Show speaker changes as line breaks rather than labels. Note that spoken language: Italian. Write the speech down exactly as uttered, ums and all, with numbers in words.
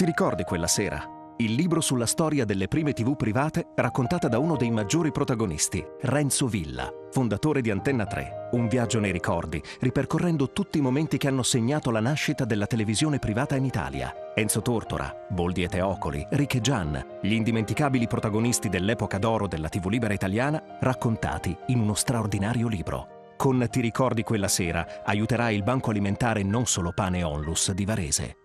Ti ricordi quella sera? Il libro sulla storia delle prime tivù private raccontata da uno dei maggiori protagonisti, Renzo Villa, fondatore di Antenna tre. Un viaggio nei ricordi, ripercorrendo tutti i momenti che hanno segnato la nascita della televisione privata in Italia. Enzo Tortora, Boldi e Teocoli, Rick e Gian, gli indimenticabili protagonisti dell'epoca d'oro della tivù libera italiana, raccontati in uno straordinario libro. Con Ti ricordi quella sera aiuterai il Banco Alimentare Non Solo Pane e Onlus di Varese.